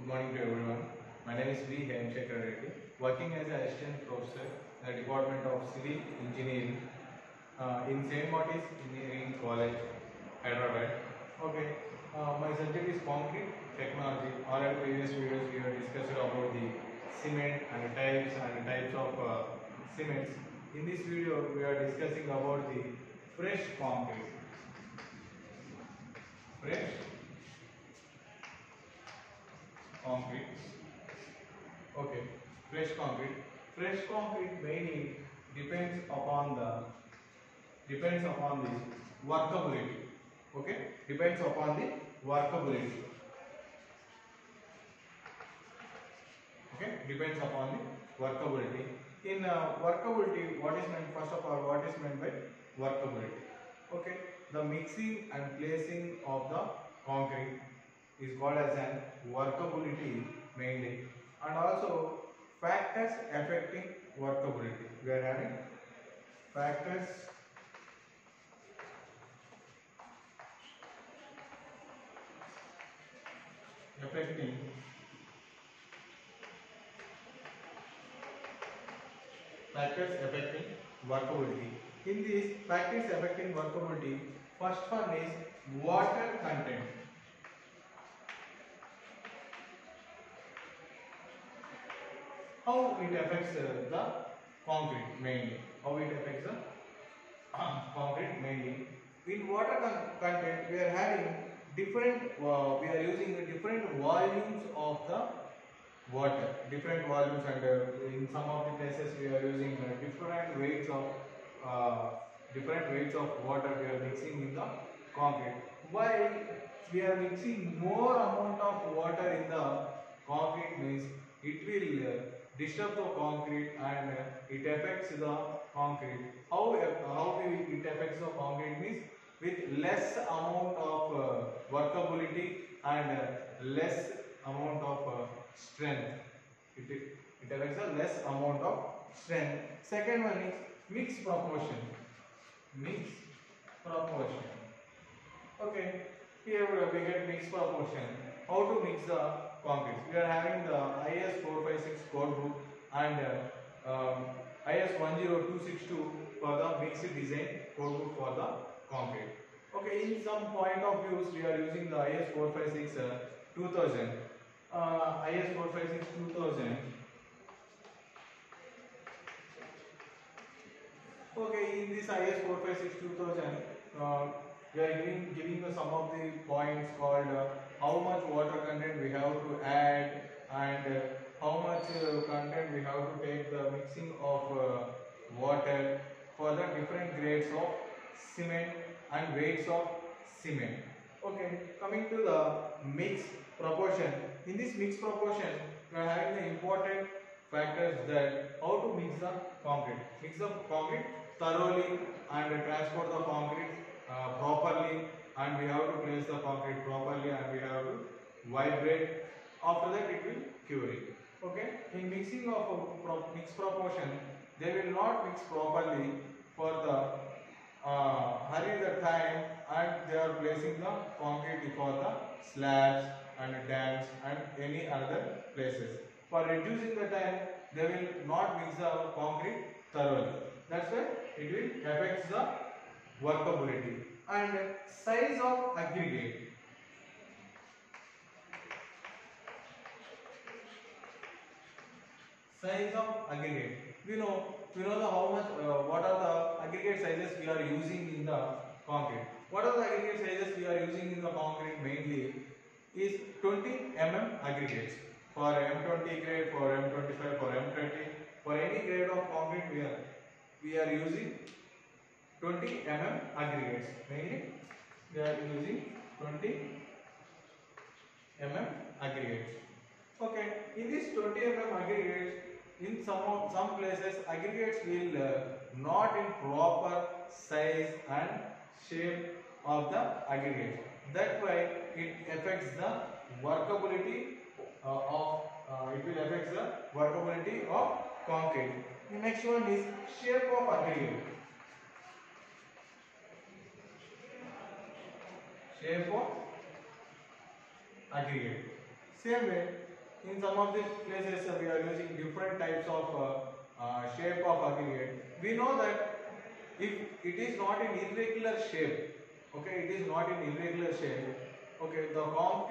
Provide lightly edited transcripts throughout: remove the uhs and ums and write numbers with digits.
Good morning to everyone. My name is V. Hemshekar Reddy, working as an assistant professor in the Department of Civil Engineering in St. Martin's Engineering College, Hyderabad. Okay, my subject is concrete technology. Already previous videos we have discussed about the cement and types of cements. In this video, we are discussing about the fresh concrete. Fresh concrete. Okay, fresh concrete. Fresh concrete mainly depends upon the workability. Okay, depends upon the workability. Okay, depends upon the workability. In workability, what is meant? First of all, what is meant by workability? Okay, the mixing and placing of the concrete is called as an workability mainly, and also factors affecting workability. We are having factors affecting workability. In these factors affecting workability, first one is water content. How it affects the concrete mainly? How it affects the concrete mainly? In water content, we are having different. We are using different volumes of the water, different volumes, and in some of the places we are using different weights of water we are mixing in the concrete. Why we are mixing more amount of water in the concrete means it will disturb the concrete and it affects the concrete. How it affects the concrete means with less amount of workability and less amount of strength. It affects a less amount of strength. Second one is mixed proportion. Mixed proportion. Okay, here we get mixed proportion. How to mix the concrete? We are having the IS 456 code book and IS 10262 for the mixed design code book for the concrete. Okay, in some point of views we are using the IS 456 2000. IS 456 2000. Okay, in this IS 456 2000, we are giving some of the points called how much water content we have to add and how much content we have to take the mixing of water for the different grades of cement and weights of cement. Okay, coming to the mixed proportion. In this mixed proportion, we are having the important factors that how to mix the concrete. Mix the concrete thoroughly and transport the concrete properly, and we have to place the concrete properly and we have to vibrate. After that it will cure it. Okay, in mixing of mixed proportion, they will not mix properly for the hurry the time, and they are placing the concrete for the slabs and dams and any other places. For reducing the time, they will not mix the concrete thoroughly. That's why it will affect the workability. And size of aggregate. Size of aggregate. We know the how much what are the aggregate sizes we are using in the concrete. What are the aggregate sizes we are using in the concrete mainly is 20 mm aggregates for M20 grade, for M25, for M30. For any grade of concrete we are using 20 mm aggregates. Mainly we are using 20 mm aggregates. Okay, in this 20 mm aggregates, in some places aggregates will not in proper size and shape of the aggregate. That way it affects the workability of concrete. The next one is shape of aggregate. Shape of aggregate. Same way, in some of these places we are using different types of shape of aggregate. We know that if it is not in irregular shape, okay, it is not in irregular shape, okay, the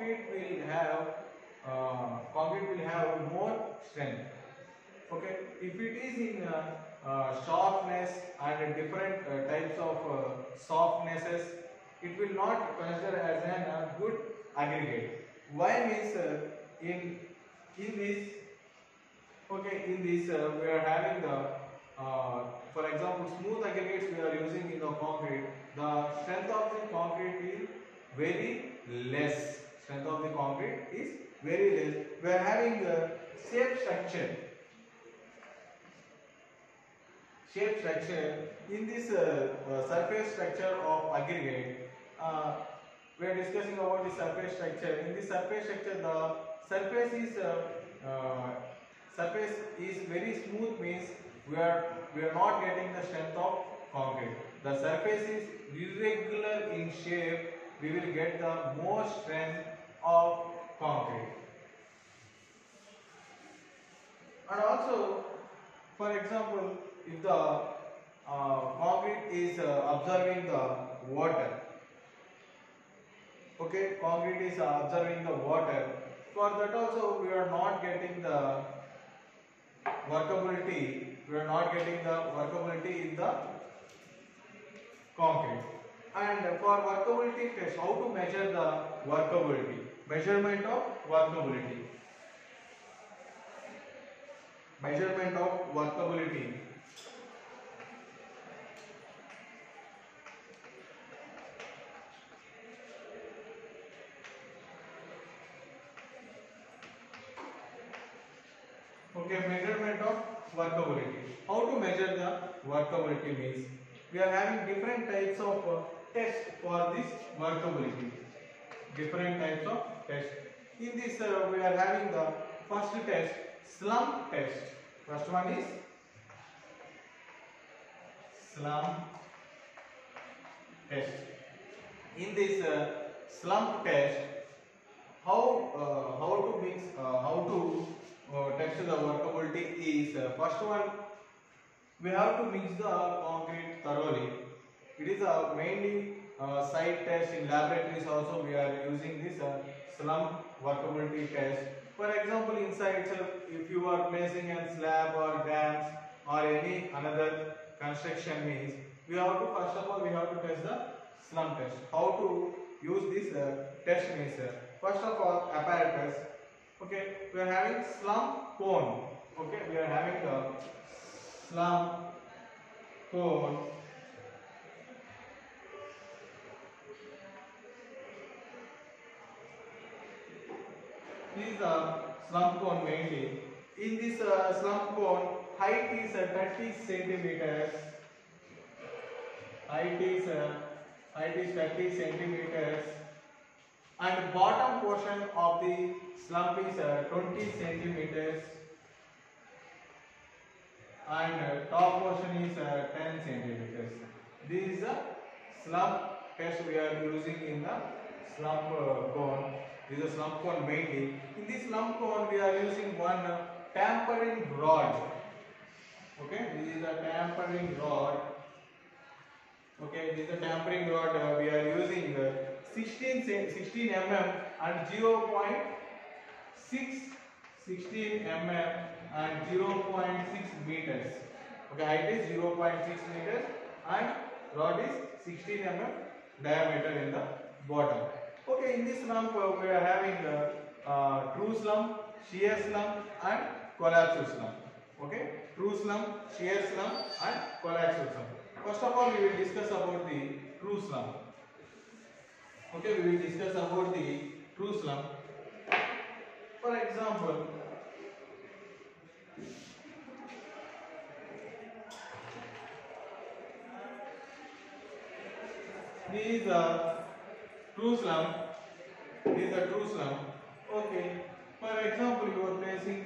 concrete will have more strength. Okay, if it is in sharpness and different types of softnesses, it will not consider as an good aggregate. Why means in this, okay, in this we are having the for example smooth aggregates we are using in the concrete. The strength of the concrete is very less. Strength of the concrete is very less. We are having the shape structure. Shape structure in this surface structure of aggregate. We are discussing about the surface structure. In the surface structure, the surface is very smooth. Means we are not getting the strength of concrete. The surface is irregular in shape. We will get the more strength of concrete. And also, for example, if the concrete is absorbing the water, okay, concrete is absorbing the water, for that also we are not getting the workability, in the concrete. And for workability test, how to measure the workability? Measurement of workability. Measurement of workability. Okay, measurement of workability. How to measure the workability means we are having different types of tests for this workability. Different types of tests. In this, we are having the first test, slump test. First one is slump test. In this slump test, how to test the workability is first one, we have to mix the concrete thoroughly. It is mainly site test. In laboratories also we are using this slump workability test. For example, inside itself, if you are placing a slab or dams or any another construction means, we have to first of all we have to test the slump test. How to use this test means first of all apparatus. Okay, we are having slump cone. Okay, we are having the slump cone. This is the slump cone mainly. In this slump cone, height is 30 centimeters. Height is 30 centimeters. And bottom portion of the slump is 20 centimeters. And top portion is 10 centimeters. This is a slump test we are using in the slump cone. This is a slump cone mainly. In this slump cone we are using one tampering rod. Okay, this is a tampering rod. Okay, this is a tampering rod. We are using 16 mm and 16 mm and 0.6 meters. Okay, height is 0.6 meters and rod is 16 mm diameter in the bottom. Okay, in this slump we are having true slump, shear slump and collapsed slump. Okay, true slump, shear slump and collapsed slump. First of all, we will discuss about the true slump. Okay, we will discuss about the true slump. For example, this is a true slump. This is a true slump. Okay. For example, you are placing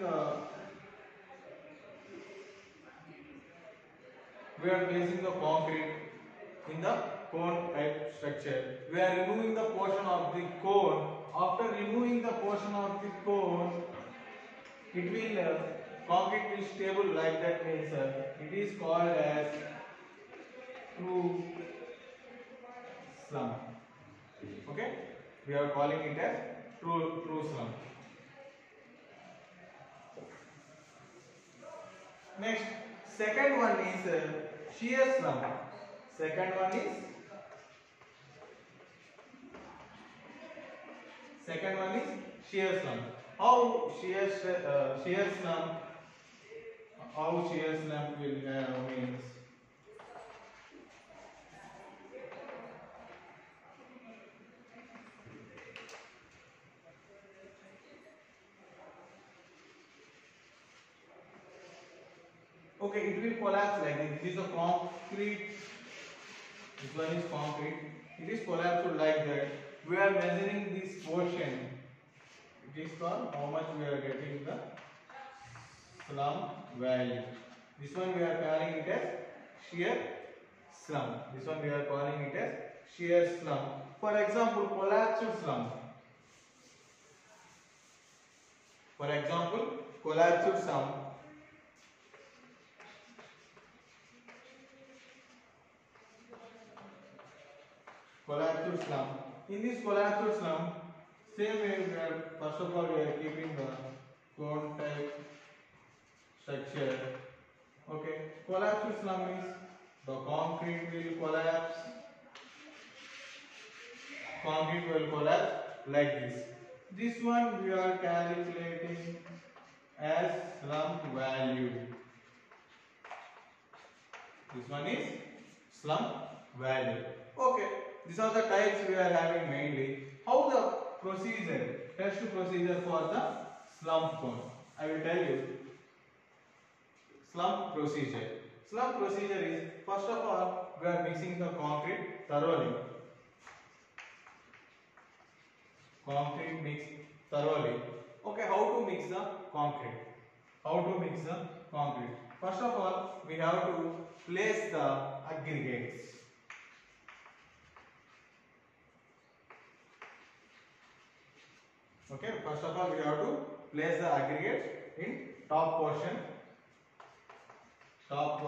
we are placing the concrete in the cone type structure. We are removing the portion of the cone. After removing the portion of the cone, it will concrete will stable like that means it is called as true slump. Okay, we are calling it as true slump. Next, second one is shear slump. Second one is shear slump. How shear slump? How shear slump will means? Okay, it will collapse like this. This is a concrete. This one is concrete. It is collapsed like that. We are measuring this portion. It is called how much we are getting the slump value. This one we are calling it as shear slump. This one we are calling it as shear slump. For example, collapsed slump. For example, collapsed slump. Collapsed slump. In this collapsed slump, same way we are first of all we are keeping the cone type structure. Okay, collapsed slump is the concrete will collapse. Concrete will collapse like this. This one we are calculating as slump value. This one is slump value. Okay, these are the types we are having mainly. How the procedure, test procedure for the slump cone? I will tell you. Slump procedure. Slump procedure is first of all we are mixing the concrete thoroughly. Concrete mix thoroughly. Okay, how to mix the concrete? How to mix the concrete? First of all, we have to place the aggregates. Okay, first of all, we have to place the aggregates in top portion. Bottom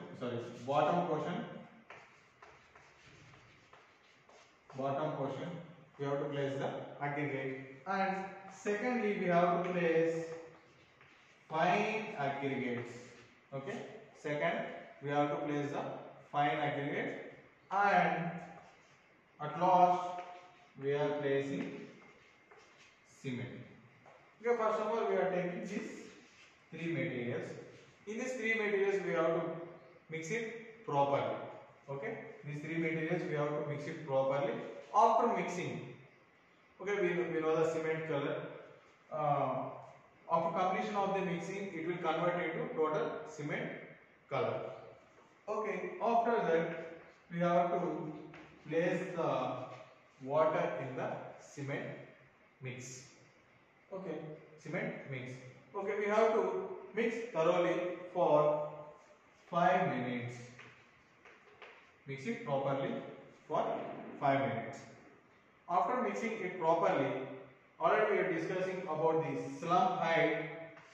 portion we have to place the aggregate, and secondly we have to place fine aggregates. Okay, second we have to place the fine aggregate, and at last we are placing cement. Okay, first of all we are taking these three materials. In these three materials we have to mix it properly. Okay, these three materials we have to mix it properly. After mixing, okay, we know the cement color. After completion of the mixing, it will convert into total cement color. Okay, after that we have to place the water in the cement mix. Okay, cement mix. Okay, we have to mix thoroughly for 5 minutes. Mix it properly for 5 minutes. After mixing it properly, already we are discussing about the slump height.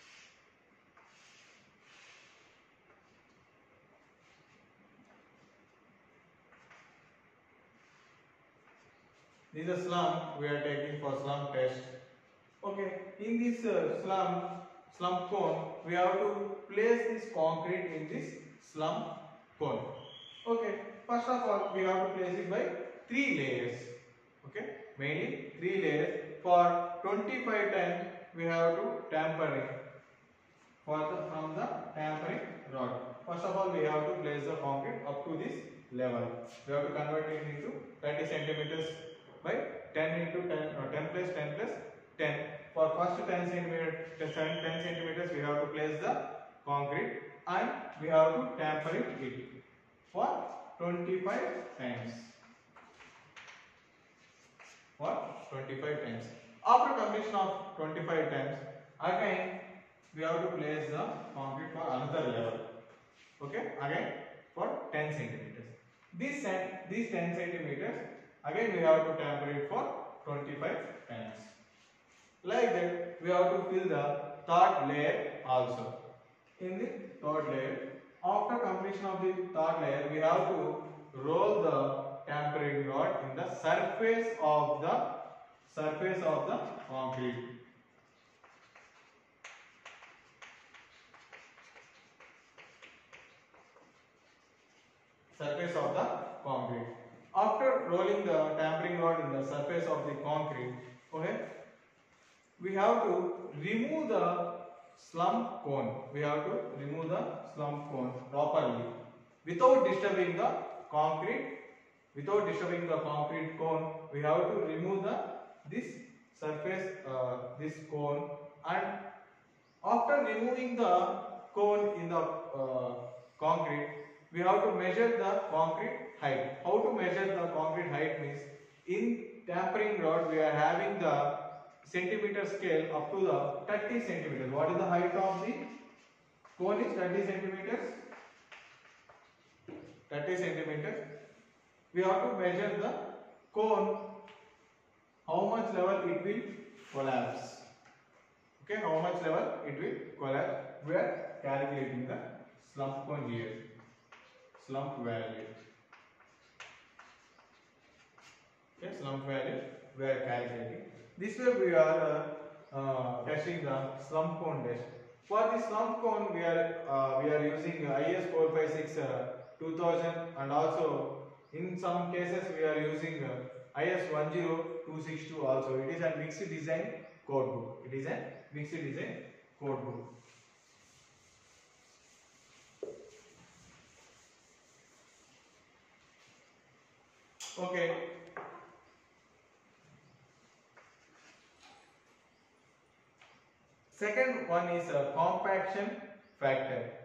This is a slump we are taking for slump test. Okay, in this slump cone, we have to place this concrete in this slump cone. Okay, first of all, we have to place it by 3 layers. Okay, mainly 3 layers. For 25 times, we have to tamper it. From the tampering rod. First of all, we have to place the concrete up to this level. We have to convert it into 30 centimeters by 10 into 10, 10 plus 10 plus 10. For first 10 centimeters, we have to place the concrete and we have to tamper it for 25 times. For 25 times. After completion of 25 times, again we have to place the concrete for another level. Okay, again for 10 centimeters. These 10 centimeters, again we have to tamper it for 25 times. Like that, we have to fill the third layer also. In the third layer, after completion of the third layer, we have to roll the tampering rod in the surface of the concrete. Surface of the concrete. After rolling the tampering rod in the surface of the concrete, okay, we have to remove the slump cone. We have to remove the slump cone properly without disturbing the concrete. Without disturbing the concrete cone, we have to remove this surface, this cone, and after removing the cone in the concrete, we have to measure the concrete height. How to measure the concrete height means, in tampering rod we are having the centimeter scale up to the 30 centimeters. What is the height of the cone? Is 30 centimeters. 30 centimeters. We have to measure the cone, how much level it will collapse. Okay, how much level it will collapse. We are calculating the slump cone here. Slump value. Okay, slump value we are calculating. This way we are testing the slump cone test. For the slump cone we are using IS 456 2000, and also in some cases we are using IS 10262 also. It is a mixed design code book. It is a mixed design code book. Okay. Second one is compaction factor.